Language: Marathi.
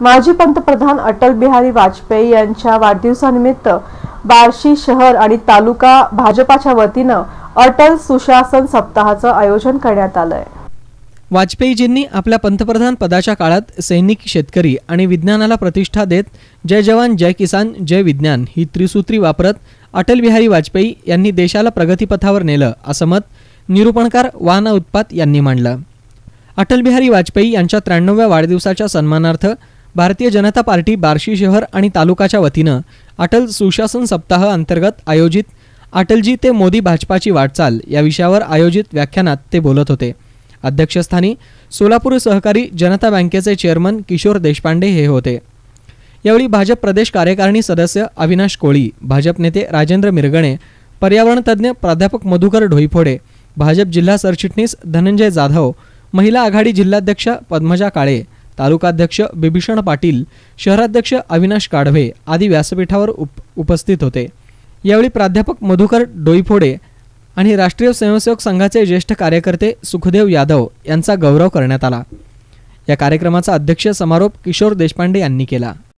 माजी पंतप्रधान अटल बिहारी वाजपेयी यांच्या वाढदिवसानिमित्त बार्शी शहर आणि तालुका भाजपाच्या वतीनं अटल सुशासन सप्ताहाचं आयोजन करण्यात आलंय। वाजपेयीजींनी आपल्या पंतप्रधान पदाच्या काळात सैनिक, शेतकरी आणि विज्ञानाला प्रतिष्ठा देत जय जवान, जय किसान, जय विज्ञान ही त्रिसूत्री वापरत अटल बिहारी वाजपेयी यांनी देशाला प्रगतीपथावर नेलं, असं मत निरूपणकार वाना उत्पात यांनी मांडलं। अटल बिहारी वाजपेयी यांच्या 93व्या वाढदिवसाच्या सन्मानार्थ भारतीय जनता पार्टी बार्शी शहर आणि तालुकाच्या वतीनं अटल सुशासन सप्ताह अंतर्गत आयोजित अटलजी ते मोदी भाजपाची वाटचाल या विषयावर आयोजित व्याख्यानात ते बोलत होते। अध्यक्षस्थानी सोलापूर सहकारी जनता बँकेचे चेअरमन किशोर देशपांडे हे होते। यावेळी भाजप प्रदेश कार्यकारिणी सदस्य अविनाश कोळी, भाजप नेते राजेंद्र मिरगणे, पर्यावरण तज्ज्ञ प्राध्यापक मधुकर ढोईफोडे, भाजप जिल्हा सरचिटणीस धनंजय जाधव, महिला आघाडी जिल्हाध्यक्ष पद्मजा काळे, तालुकाध्यक्ष बिभीषण पाटील, शहराध्यक्ष अविनाश काढवे आदी व्यासपीठावर उपस्थित होते। यावेळी प्राध्यापक मधुकर डोईफोडे आणि राष्ट्रीय स्वयंसेवक संघाचे ज्येष्ठ कार्यकर्ते सुखदेव यादव यांचा गौरव करण्यात आला। या कार्यक्रमाचा अध्यक्ष समारोप किशोर देशपांडे यांनी केला।